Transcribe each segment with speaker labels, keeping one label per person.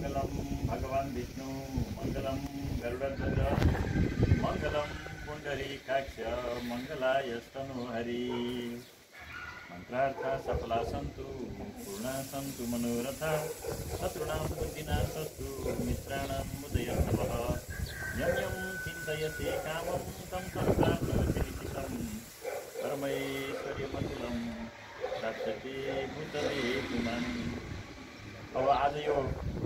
Speaker 1: भगवान् विष्णु मङ्गलं गरुडध्वज मङ्गलं पुण्डरीकाक्ष मङ्गलायस्तनुहरि मन्त्रार्थ सफला सन्तु पूर्णा सन्तु मनोरथा शत्रूणां बुद्धिनाशस्तु मित्राणां मुदयस्तवः यं यं चिन्तयते कामं तं तं प्राप्नोति निश्चितं परमेश्वर्यमतुलं प्राप्स्यते भूतले पुमान्। अब आज यो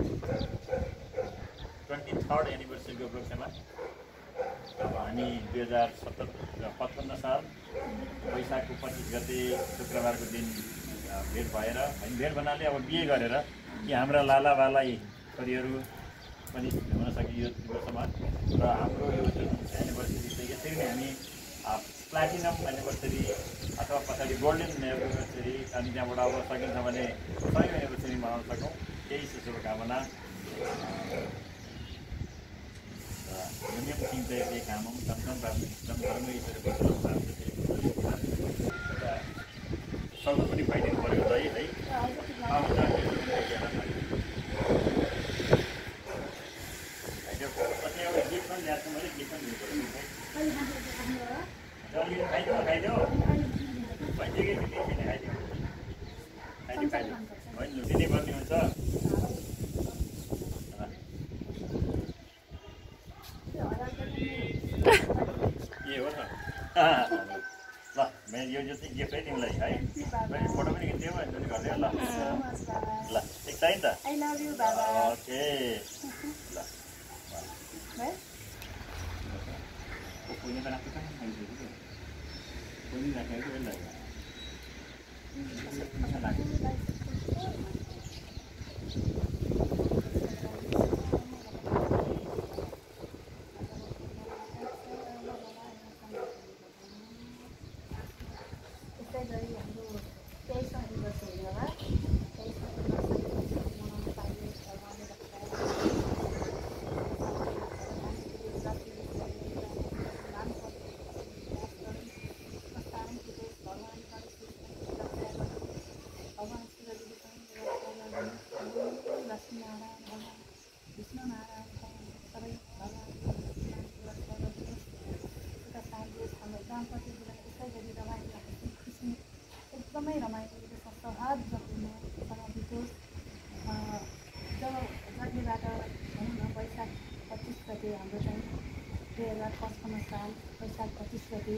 Speaker 1: 23rd एनिभर्सरीको उपलक्ष्यमा अब हामी 2055 साल वैशाखको 25 गते शुक्रबारको दिन भेट भएर हामी भेट भन्नाले अब बिहे गरेर कि हाम्रा लालावालाई छोरीहरू पनि हुन सके यो वर्षमा र हाम्रो यो जुन एनिभर्सरी चाहिँ यसरी नै हामी प्लाटिनम एनिभर्सरी अथवा पछाडि गोल्डन एनिभर्सरी अनि त्यहाँबाट अब सकिन्छ भने 100 एनिभर्सरी मनाउन सकौँ। यही शुभकामना। नियम चिन्तयते कामं तं तं प्राप्स्यते सबै पनि पाइदिनु पर्यो है गीत पनि ल्याएको मैले गीत पनि दिनु पर्यो खाइदियो भइदिएकै खाइदियो होइन दिने पर्ने हुन्छ। के हो त ल मैले यो चाहिँ गिफ्ट है तिमीलाई है मैले फोटो पनि खिच्दियो भने पनि गरिदियो ल ल ठिक छ नि त ओके ल punya tanah kita kan itu juga punya rakyat itu kan lagi एकदमै रमाइलो सौहार्दपूर्ण बितोस्। जब जन्मेबाट भनौँ न वैशाख 25 गते हाम्रो चाहिँ 2055 साल वैशाख 25 गते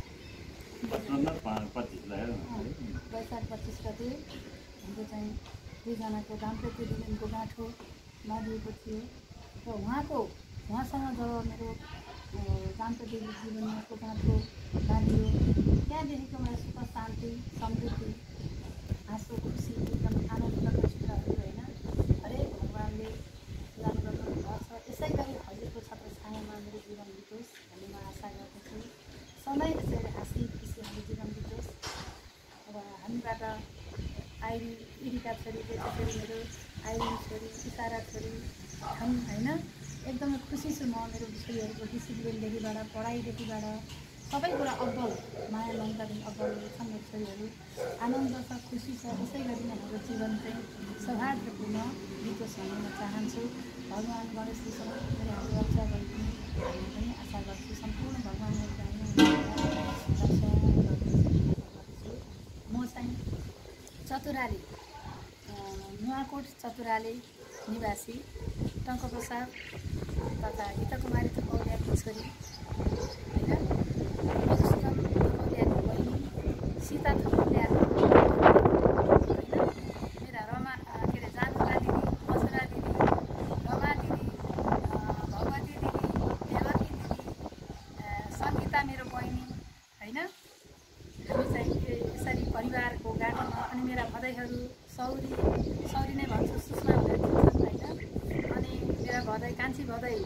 Speaker 1: वैशाख 25 गते हाम्रो चाहिँ दुईजनाको दाम्पत्य जीवनको गाँठो बाँधिएको थियो र उहाँसँग जब मेरो दाम्पत्य जीवनको गाँठो बाँधियो त्यहाँदेखिको मलाई सुख शान्ति समृद्धि हाँसो खुसी एकदम आनन्दका चित्रहरू होइन हरेक भगवान्ले प्रदान गर्नुभएको छ। यसै गरी हजुरको छत्र छायामा मेरो जीवन बितोस् भन्ने म आशा गर्दछु। सधैँ यसरी हाँसी खुसी हाम्रो जीवन बितोस्। अब हामीबाट आइरी इरिका छोरी त्यसरी मेरो आइरी छोरी इसारा छोरी छन् होइन। एकदमै खुसी छु म मेरो छोरीहरूको डिसिप्लिनदेखिबाट पढाइदेखिबाट सबै कुरा अब्बल माया ममतादेखि अब्बलहरू छन् मेरो छोरीहरू। आनन्द छ खुसी छ। यसै गरी नै हाम्रो जीवन चाहिँ सौहार्दपूर्ण बितोस् भन्ने म चाहन्छु। भगवान् गणेशजीसँग मेरो हाम्रो रक्षा गरिदिने भन्ने पनि आशा गर्छु। सम्पूर्ण भगवान्हरूको रक्षा गर्छु। म चाहिँ चतुराली नुवाकोट चतुराली निवासी टङ्कप्रसाद तथा गीताकुमारी थपौलियाको छोरी होइन। मधुसूदन थपौलियाको बहिनी सीता थपौलियाको होइन। मेरा रमा के अरे जानुला दिदी मजुरा दिदी रमा दिदी भगवती दिदी देवती दिदी सङ्गीता मेरो बहिनी होइन। हामी चाहिँ यसरी परिवारको गाँठोमा अनि मेरा भदैहरू सौरी नै भन्छु सुषमा भनेर चिन्छन् होइन। अनि मेरा भदै कान्छी भदै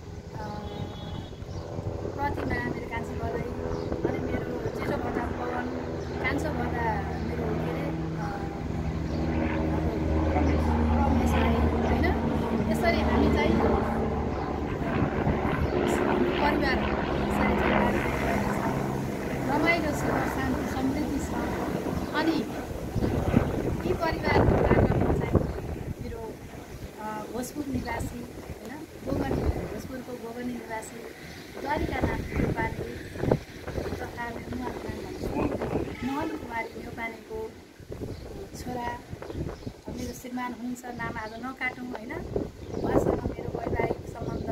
Speaker 1: प्रतिमा मेरो कान्छी भदै अनि मेरो जेठो भदा पवन कान्छो भदा मेरो के अरे रमेश राई होइन। यसरी हामी चाहिँ परिवार यसरी चाहिँ रमाइलो छ शान्ति समृद्धि छ। अनि यी परिवारको बाटोमा चाहिँ मेरो भोजपुर निवासी होइन गोगनी भोजपुरको गोगनी निवासी द्वारिकानाथ न्यौपाने तथा मोहन कुमारी न्यौपानेको छोरा मेरो श्रीमान हुनुहुन्छ। नाम आज नकाटौँ होइन। उहाँसँग मेरो वैवाहिक सम्बन्ध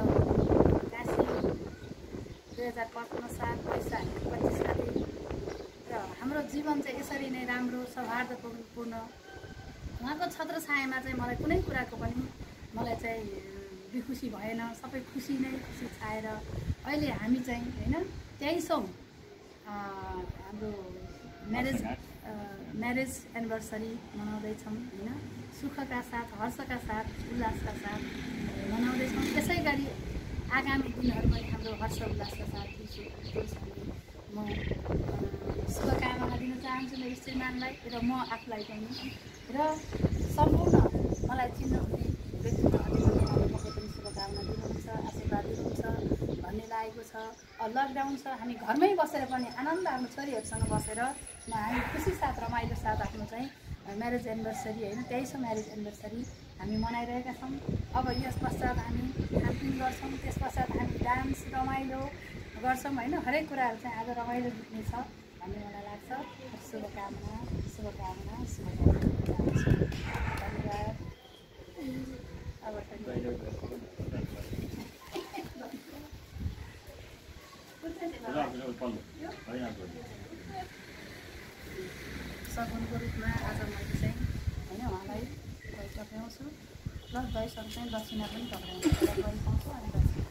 Speaker 1: 2055 साल वैशाख 25 गते र हाम्रो जीवन चाहिँ यसरी नै राम्रो सौहार्दपूर्ण उहाँको छत्र छायामा चाहिँ मलाई कुनै कुराको पनि मलाई चाहिँ बेखुसी भएन। सबै खुसी नै खुसी छाएर अहिले हामी चाहिँ होइन 23औं हाम्रो म्यारेज एनिभर्सरी मनाउँदैछौँ होइन। सुखका साथ हर्षका साथ उल्लासका साथ मनाउँदैछौँ। त्यसै गरी आगामी दिनहरू पनि हाम्रो हर्ष उल्लासका साथ बित्योस् भन्ने म शुभकामना दिन चाहन्छु मेरो श्रीमानलाई र म आफूलाई पनि र सम्पूर्ण मलाई चिन्नुहुने व्यक्तित्वहरूले पनि शुभकामना दिनुहुन्छ, आशीर्वाद दिनुहुन्छ भन्ने लागेको छ। लकडाउन छ, हामी घरमै बसेर पनि आनन्द आफ्नो छोरीहरूसँग बसेर हामी खुसी साथ रमाइलो साथ आफ्नो चाहिँ म्यारेज एनिभर्सरी होइन 23औं म्यारेज एनिभर्सरी हामी मनाइरहेका छौँ। अब यस पश्चात हामी खानपिन गर्छौँ, त्यस पश्चात हामी डान्स रमाइलो गर्छौँ होइन। हरेक कुराहरू चाहिँ आज रमाइलो हुनेछ भन्ने मलाई लाग्छ। शुभकामना शुभकामना शुभकामना धन्यवाद। अब सगुनको रूपमा आज मैले चाहिँ होइन उहाँलाई दही टक्राउँछु प्लस दहीसँग चाहिँ दक्षिणा पनि टक्राउँछु। दही पाउँछु अनि दक्षिणा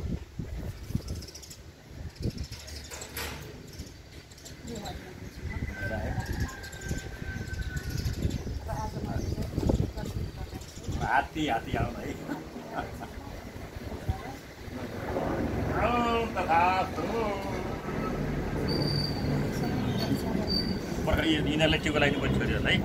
Speaker 2: हात्ती आउनु है यिनीहरूलाई टिको लगाइदिनु पर्छ छोरीहरूलाई।